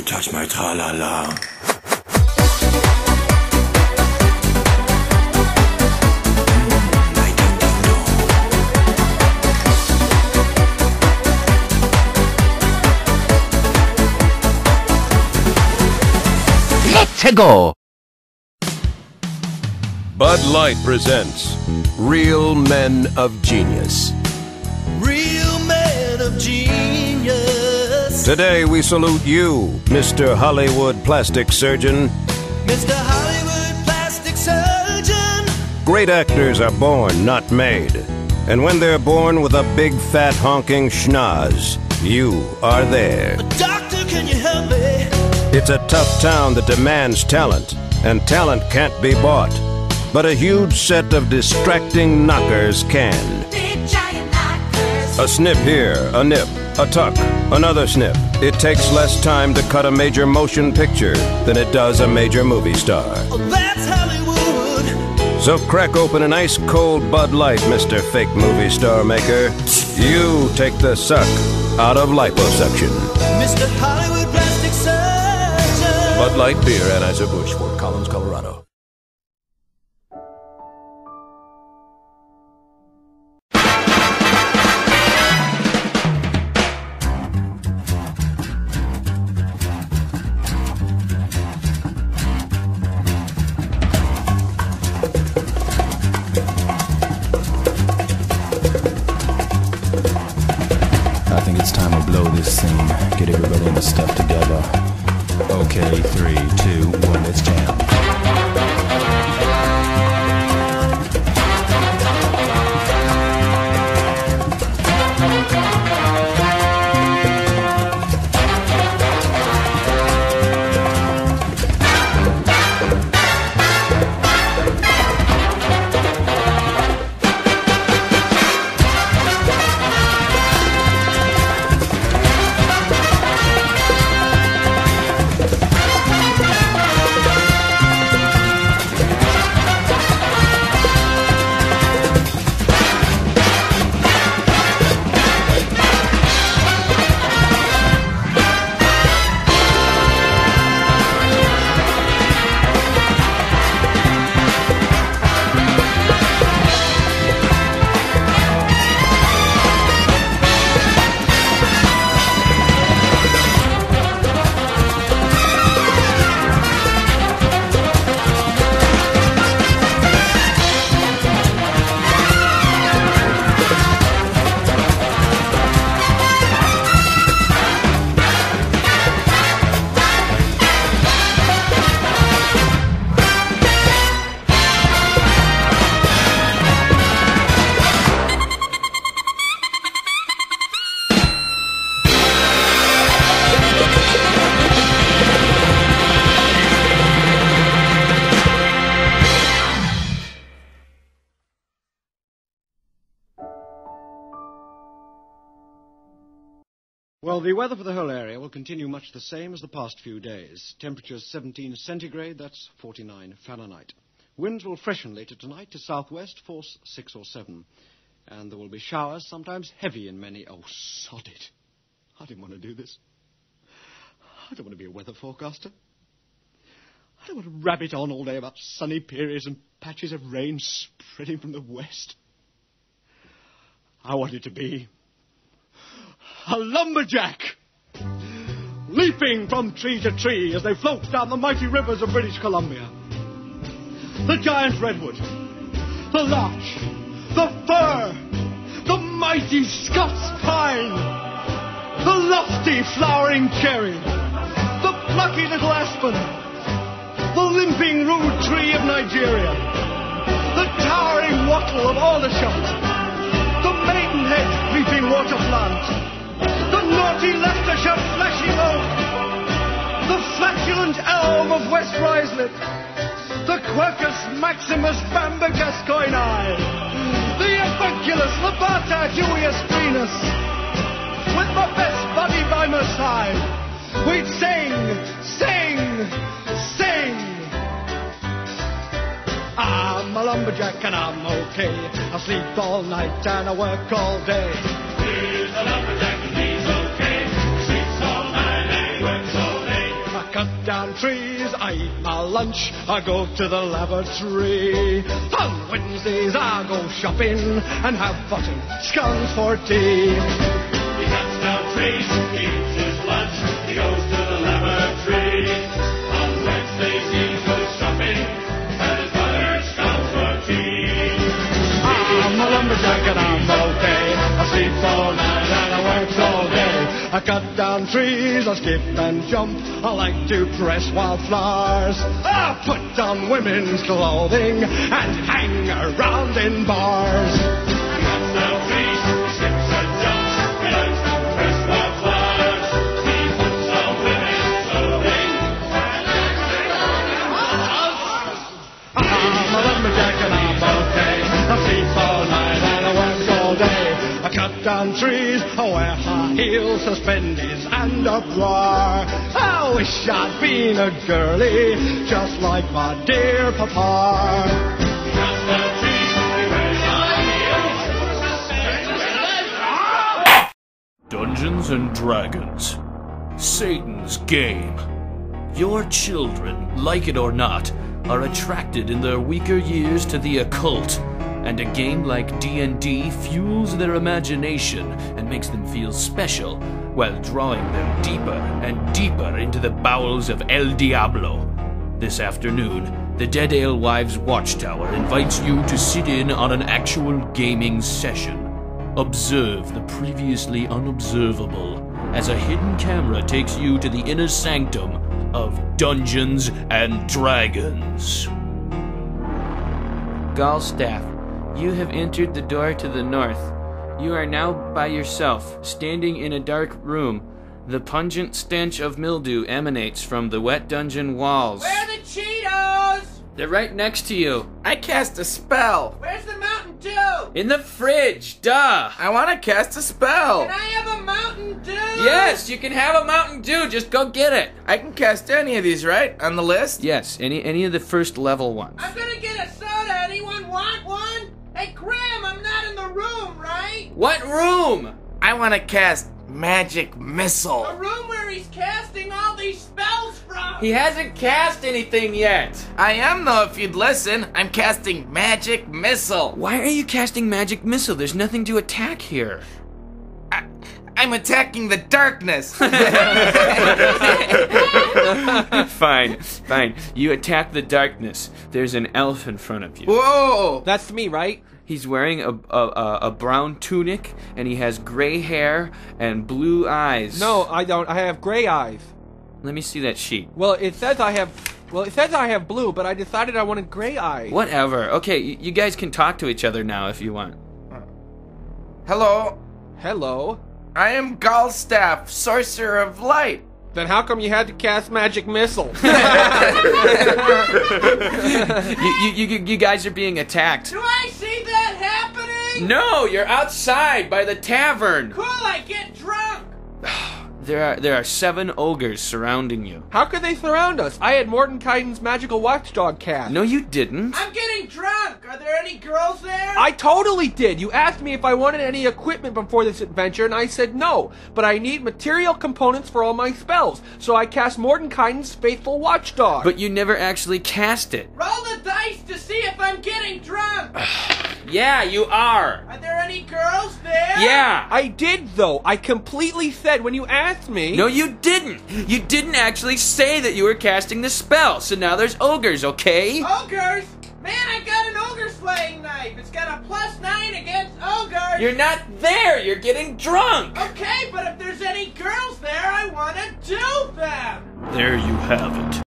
touch my tra-la-la. Let's go! Bud Light presents Real Men of Genius. Real men of genius. Today we salute you, Mr. Hollywood Plastic Surgeon. Mr. Hollywood Plastic Surgeon. Great actors are born, not made. And when they're born with a big fat honking schnoz, you are there. Doctor, can you help me? It's a tough town that demands talent, and talent can't be bought. But a huge set of distracting knockers can. Big giant knockers. A snip here, a nip, a tuck, another snip. It takes less time to cut a major motion picture than it does a major movie star. Oh, that's Hollywood. So crack open an ice-cold Bud Light, Mr. Fake Movie Star Maker. You take the suck out of liposuction. Mr. Hollywood Plastic Surgeon. Bud Light Beer, Anheuser-Busch, Fort Collins, Colorado. I think it's time to blow this scene. Get everybody in the stuff together. Okay, 3, 2, 1, let's jam. Well, the weather for the whole area will continue much the same as the past few days. Temperatures 17 centigrade, that's 49 Fahrenheit. Winds will freshen later tonight to southwest, force 6 or 7. And there will be showers, sometimes heavy in many... Oh, sod it. I didn't want to do this. I don't want to be a weather forecaster. I don't want to rabbit on all day about sunny periods and patches of rain spreading from the west. I want it to be a lumberjack, leaping from tree to tree as they float down the mighty rivers of British Columbia. The giant redwood, the larch, the fir, the mighty Scots pine, the lofty flowering cherry, the plucky little aspen, the limping rude tree of Nigeria, the towering wattle of Aldershot, the maidenhead creeping water plant, the naughty Leicestershire flashing oak, the flatulent elm of West Ruislip, the Quercus maximus bambigascoini, the Epunculus labata huius sprinus. With my best buddy by my side, we'd sing, sing, sing. I'm a lumberjack and I'm okay. I sleep all night and I work all day. He's a lumberjack and he's okay. Sleeps all night and he works all day. down trees, I eat my lunch, I go to the lavatory. On Wednesdays I go shopping and have button scones for tea. He cuts down trees, he eats his lunch, he goes to the lavatory. On Wednesdays he goes shopping and his buttered scones for tea. I'm a lumberjack and I'm okay. I sleep all night and I work all day. I cut down trees, I skip and jump. I like to press wildflowers. I put on women's clothing and hang around in bars. He cuts down trees, he skips and jumps, he likes to press wildflowers. He puts on women's clothing and hangs around bars. I'm a lumberjack and I'm okay. I sleep all night and I work all day. I cut down trees, I wear high heels, suspenders and a bra. I wish I'd been a girlie, just like my dear papa. He cuts down trees, he wears high heels. Dungeons and Dragons. Satan's game. Your children, like it or not, are attracted in their weaker years to the occult, and a game like D&D fuels their imagination and makes them feel special, while drawing them deeper and deeper into the bowels of El Diablo. This afternoon, the Deadale Wives Watchtower invites you to sit in on an actual gaming session. Observe the previously unobservable as a hidden camera takes you to the inner sanctum of Dungeons and Dragons. Gallstaff, you have entered the door to the north. You are now by yourself, standing in a dark room. The pungent stench of mildew emanates from the wet dungeon walls. Where are the Cheetos? They're right next to you. I cast a spell. Where's the Mountain Dew? In the fridge, duh! I want to cast a spell. Can I have a Mountain Dew? Yes, you can have a Mountain Dew, just go get it. I can cast any of these, right? On the list? Yes, any of the first level ones. I'm gonna get a soda. Anyone want one? Hey, Graham, I'm not in the room, right? What room? I want to cast Magic Missile. The room where he's casting all these spells from! He hasn't cast anything yet! I am, though, if you'd listen. I'm casting Magic Missile. Why are you casting Magic Missile? There's nothing to attack here. I'm attacking the darkness! Fine. You attack the darkness. There's an elf in front of you. Whoa! That's me, right? He's wearing a brown tunic, and he has gray hair and blue eyes. No, I don't. I have gray eyes. Let me see that sheet. Well, it says I have blue, but I decided I wanted gray eyes. Whatever. Okay, you guys can talk to each other now if you want. Hello. Hello. I am Gallstaff, Sorcerer of Light. Then how come you had to cast Magic Missile? you guys are being attacked. Do I see that happening? No, you're outside by the tavern. Cool, I get drunk. There are 7 ogres surrounding you. How could they surround us? I had Mordenkainen's magical watchdog cast. No, you didn't. I'm getting drunk. Are there any girls there? I totally did. You asked me if I wanted any equipment before this adventure, and I said no. But I need material components for all my spells, so I cast Mordenkainen's faithful watchdog. But you never actually cast it. Roll the dice to see if I'm getting drunk. Yeah, you are. Are there any girls there? Yeah. I did, though. I completely said when you asked me. No, you didn't. You didn't actually say that you were casting the spell, so now there's ogres, okay? Ogres? Man, I got an ogre slaying knife. It's got a +9 against ogres. You're not there. You're getting drunk. Okay, but if there's any girls there, I want to do them. There you have it.